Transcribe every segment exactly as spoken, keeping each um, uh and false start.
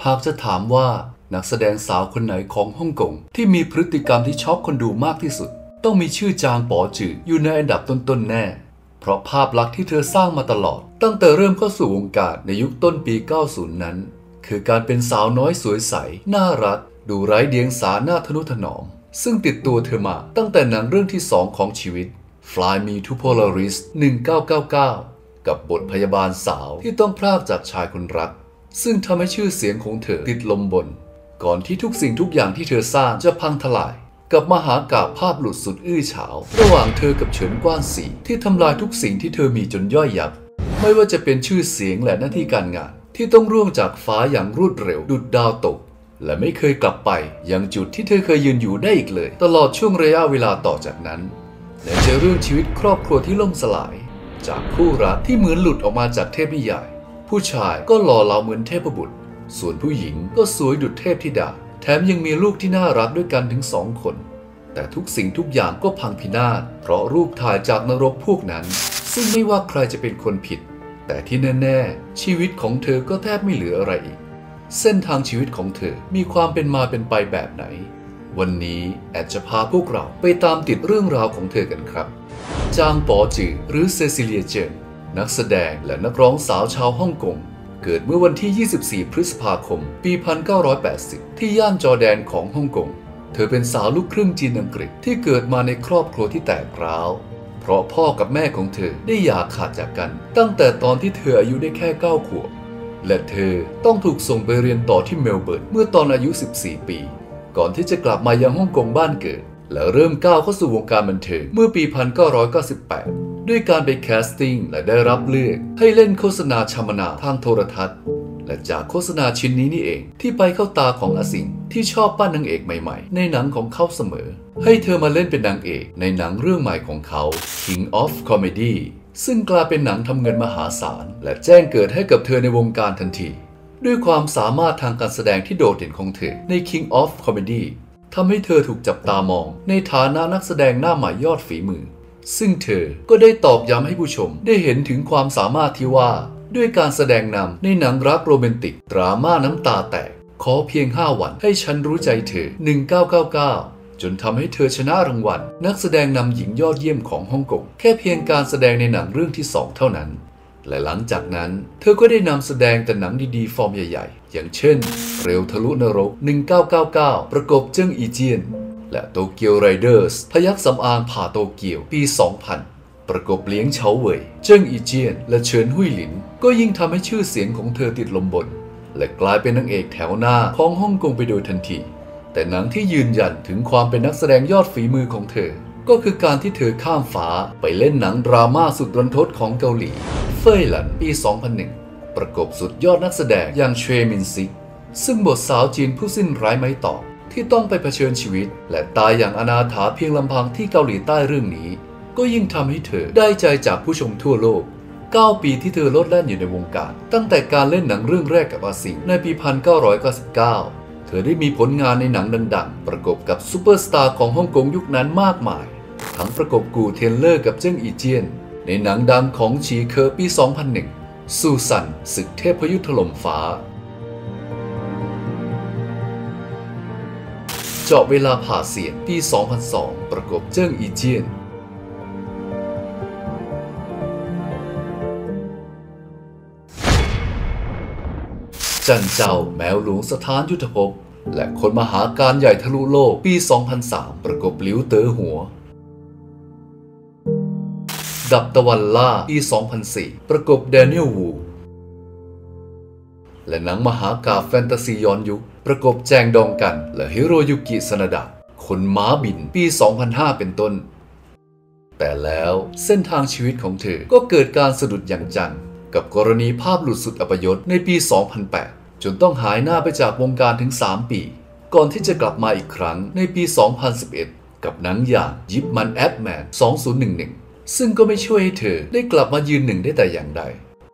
หากจะถามว่านักแสดงสาวคนไหนของฮ่องกงที่มีพฤติกรรมที่ช็อกคนดูมากที่สุดต้องมีชื่อจางป๋อจืออยู่ในอันดับต้นๆแน่เพราะภาพลักษณ์ที่เธอสร้างมาตลอดตั้งแต่เริ่มเข้าสู่วงการในยุคต้นปี เก้าสิบ นั้นคือการเป็นสาวน้อยสวยใสน่ารักดูไร้เดียงสาหน้าทนุถนอมซึ่งติดตัวเธอมาตั้งแต่หนังเรื่องที่สองของชีวิต Fly Me to Polaris หนึ่งเก้าเก้าเก้า กับบทพยาบาลสาวที่ต้องพรากจากชายคนรักซึ่งทำให้ชื่อเสียงของเธอติดลมบนก่อนที่ทุกสิ่งทุกอย่างที่เธอสร้างจะพังทลายกับมหากาพย์ภาพหลุดสุดอื้อฉาวระหว่างเธอกับเฉินกว้านสีที่ทำลายทุกสิ่งที่เธอมีจนย่อยยับไม่ว่าจะเป็นชื่อเสียงและหน้าที่การงานที่ต้องร่วงจากฟ้าอย่างรวดเร็วดุจดาวตกและไม่เคยกลับไปยังจุดที่เธอเคยยืนอยู่ได้อีกเลยตลอดช่วงระยะเวลาต่อจากนั้นและเจอเรื่องชีวิตครอบครัวที่ล่มสลายจากคู่รักที่เหมือนหลุดออกมาจากเทพนิยายผู้ชายก็หล่อเหลาเหมือนเทพบุตรส่วนผู้หญิงก็สวยดุจเทพธิดาแถมยังมีลูกที่น่ารักด้วยกันถึงสองคนแต่ทุกสิ่งทุกอย่างก็พังพินาศเพราะรูปถ่ายจากนรกพวกนั้นซึ่งไม่ว่าใครจะเป็นคนผิดแต่ที่แน่ๆชีวิตของเธอก็แทบไม่เหลืออะไรอีกเส้นทางชีวิตของเธอมีความเป็นมาเป็นไปแบบไหนวันนี้แอดจะพาพวกเราไปตามติดเรื่องราวของเธอกันครับจางป๋อจือหรือเซซิเลียเจิงนักแสดงและนักร้องสาวชาวฮ่องกงเกิดเมื่อวันที่ยี่สิบสี่พฤษภาคมปีหนึ่งพันเก้าร้อยแปดสิบที่ย่านจอร์แดนของฮ่องกงเธอเป็นสาวลูกครึ่งจีนอังกฤษที่เกิดมาในครอบครัวที่แตกร้าวเพราะพ่อกับแม่ของเธอได้หย่าขาดจากกันตั้งแต่ตอนที่เธออายุได้แค่เก้าขวบและเธอต้องถูกส่งไปเรียนต่อที่เมลเบิร์นเมื่อตอนอายุสิบสี่ปีก่อนที่จะกลับมายังฮ่องกงบ้านเกิดและเริ่มก้าวเข้าสู่วงการบันเทิงเมื่อปีหนึ่งพันเก้าร้อยเก้าสิบแปดด้วยการไปแคสติ้งและได้รับเลือกให้เล่นโฆษณาชัมมนาทางโทรทัศน์และจากโฆษณาชิ้นนี้นี่เองที่ไปเข้าตาของอาสิงที่ชอบปั้นนางเอกใหม่ๆในหนังของเขาเสมอให้เธอมาเล่นเป็นนางเอกในหนังเรื่องใหม่ของเขา King of Comedy ซึ่งกลายเป็นหนังทำเงินมหาศาลและแจ้งเกิดให้กับเธอในวงการทันทีด้วยความสามารถทางการแสดงที่โดดเด่นของเธอใน King of Comedy ทำให้เธอถูกจับตามองในฐานะนักแสดงหน้าใหม่ยอดฝีมือซึ่งเธอก็ได้ตอกย้ำให้ผู้ชมได้เห็นถึงความสามารถที่ว่าด้วยการแสดงนำในหนังรักโรแมนติกดราม่าน้ำตาแตกขอเพียงห้าวันให้ฉันรู้ใจเธอหนึ่งเก้าเก้าเก้าจนทำให้เธอชนะรางวัลนักแสดงนำหญิงยอดเยี่ยมของฮ่องกงแค่เพียงการแสดงในหนังเรื่องที่สองเท่านั้นและหลังจากนั้นเธอก็ได้นำแสดงแต่หนังดีๆฟอร์มใหญ่ๆอย่างเช่นเร็วทะลุนรกหนึ่งเก้าเก้าเก้าประกบเจิ้งอีเจียนและโตเกียวไรเดอร์สพยัคฆ์สำอางผ่าโตเกียวปีสองพันประกบเลี้ยงเฉาเว่ยเจิ้งอีเจียนและเฉินหุ่ยหลินก็ยิ่งทำให้ชื่อเสียงของเธอติดลมบนและกลายเป็นนางเอกแถวหน้าของฮ่องกงไปโดยทันทีแต่หนังที่ยืนยันถึงความเป็นนักแสดงยอดฝีมือของเธอก็คือการที่เธอข้ามฟ้าไปเล่นหนังดราม่าสุดรันทดของเกาหลีเฟ่ยหลันปีสองพันหนึ่งประกบสุดยอดนักแสดงอย่างเชมินซิกซึ่งบทสาวจีนผู้สิ้นไร้ไม้ตอกที่ต้องไปเผชิญชีวิตและตายอย่างอนาถาเพียงลำพังที่เกาหลีใต้เรื่องนี้ก็ยิ่งทำให้เธอได้ใจจากผู้ชมทั่วโลกเก้าปีที่เธอโลดแล่นอยู่ในวงการตั้งแต่การเล่นหนังเรื่องแรกกับอาสิงในปีหนึ่งพันเก้าร้อยเก้าสิบเก้าเธอได้มีผลงานในหนังดังๆประกบกับซูเปอร์สตาร์ของฮ่องกงยุคนั้นมากมายทั้งประกบกูเทียนเลอร์กับเจิ้งอีเจียนในหนังดังของฉีเคอปีสองพันหนึ่งซูซันศึกเทพยุทธถล่มฟ้าเจาะเวลาผ่าเสียงปีสองพันสองประกบเจิ้งอีเจียนจันเจ้าแมวหลวงสถานยุทธภพและคนมหาการใหญ่ทะลุโลกปีสองพันสามประกบหลิวเต๋อหัวดับตะวันล่าปีสองพันสี่ประกบแดเนียลวูและหนังมหากาพย์แฟนตาซีย้อนยุคประกบแจงดองกันและฮิโรยุกิซานาดะคนม้าบินปีสองพันห้าเป็นต้นแต่แล้วเส้นทางชีวิตของเธอก็เกิดการสะดุดอย่างจังกับกรณีภาพหลุดสุดอัปยศในปีสองพันแปดจนต้องหายหน้าไปจากวงการถึงสามปีก่อนที่จะกลับมาอีกครั้งในปีสองพันสิบเอ็ดกับหนังอย่างยิปมันแอดแมนสองพันสิบเอ็ดซึ่งก็ไม่ช่วยให้เธอได้กลับมายืนหนึ่งได้แต่อย่างใด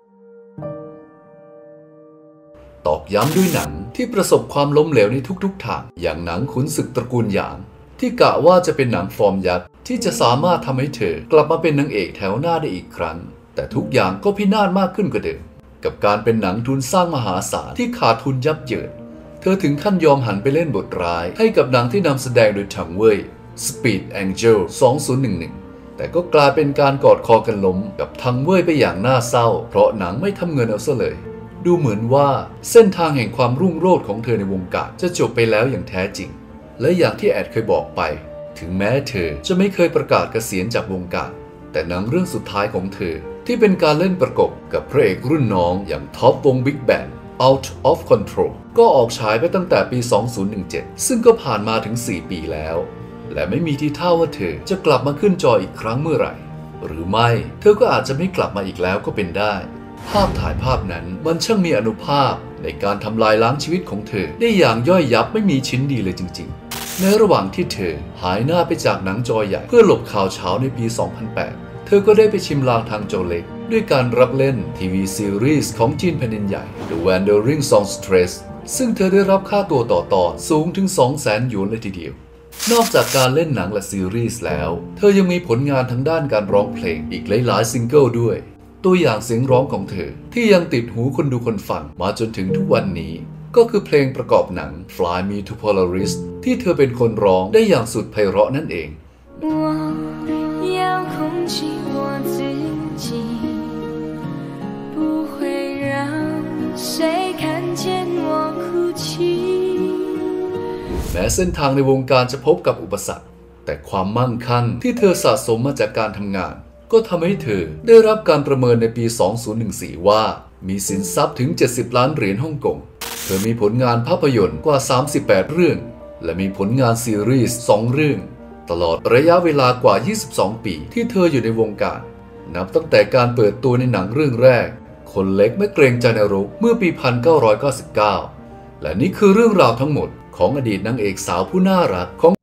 ตอกย้ำด้วยหนังที่ประสบความล้มเหลวในทุกๆทางอย่างหนังขุนศึกตระกูลหยางที่กะว่าจะเป็นหนังฟอร์มยักษ์ที่จะสามารถทำให้เธอกลับมาเป็นนางเอกแถวหน้าได้อีกครั้งแต่ทุกอย่างก็พินาศมากขึ้นกว่าเดิมกับการเป็นหนังทุนสร้างมหาศาลที่ขาดทุนยับเยินเธอถึงขั้นยอมหันไปเล่นบทร้ายให้กับหนังที่นำแสดงโดยถังเว่ย Speed Angel สองพันสิบเอ็ด แต่ก็กลายเป็นการกอดคอกันล้มกับถังเว่ยไปอย่างน่าเศร้าเพราะหนังไม่ทำเงินเอาซะเลยดูเหมือนว่าเส้นทางแห่งความรุ่งโรจน์ของเธอในวงการจะจบไปแล้วอย่างแท้จริงและอย่างที่แอดเคยบอกไปถึงแม้เธอจะไม่เคยประกาศเกษียณจากวงการแต่หนังเรื่องสุดท้ายของเธอที่เป็นการเล่นประกบกับพระเอกรุ่นน้องอย่างท็อปวง Big Bang Out of Control ก็ออกฉายไปตั้งแต่ปี สองพันสิบเจ็ด ซึ่งก็ผ่านมาถึง สี่ ปีแล้วและไม่มีทีท่าว่าเธอจะกลับมาขึ้นจออีกครั้งเมื่อไหร่หรือไม่เธอก็อาจจะไม่กลับมาอีกแล้วก็เป็นได้ภาพถ่ายภาพนั้นมันช่างมีอานุภาพในการทำลายล้างชีวิตของเธอได้อย่างย่อยยับไม่มีชิ้นดีเลยจริงๆในระหว่างที่เธอหายหน้าไปจากหนังจอใหญ่เพื่อหลบข่าวเช้าในปี สองพันแปด เธอก็ได้ไปชิมลางทางจอเล็กด้วยการรับเล่นทีวีซีรีส์ของจีนแผ่นดินใหญ่ The Wandering Songstress ซึ่งเธอได้รับค่าตัวต่อตอนสูงถึง สองแสน หยวนเลยทีเดียวนอกจากการเล่นหนังและซีรีส์แล้วเธอยังมีผลงานทางด้านการร้องเพลงอีกหลายๆซิงเกิลด้วยตัวอย่างเสียงร้องของเธอที่ยังติดหูคนดูคนฟังมาจนถึงทุกวันนี้ก็คือเพลงประกอบหนัง Fly Me to Polaris ที่เธอเป็นคนร้องได้อย่างสุดไพเราะนั่นเองแม้เส้นทางในวงการจะพบกับอุปสรรคแต่ความมั่งคั่งที่เธอสะสมมาจากการทำงานก็ทำให้เธอได้รับการประเมินในปี สองพันสิบสี่ ว่ามีสินทรัพย์ถึง เจ็ดสิบ ล้านเหรียญฮ่องกงเธอมีผลงานภาพยนตร์กว่า สามสิบแปด เรื่องและมีผลงานซีรีส์ สอง เรื่องตลอดระยะเวลากว่า ยี่สิบสอง ปีที่เธออยู่ในวงการนับตั้งแต่การเปิดตัวในหนังเรื่องแรกคนเล็กไม่เกรงใจนรกเมื่อปี หนึ่งพันเก้าร้อยเก้าสิบเก้า และนี่คือเรื่องราวทั้งหมดของอดีตนางเอกสาวผู้น่ารักของ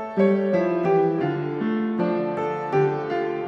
ะ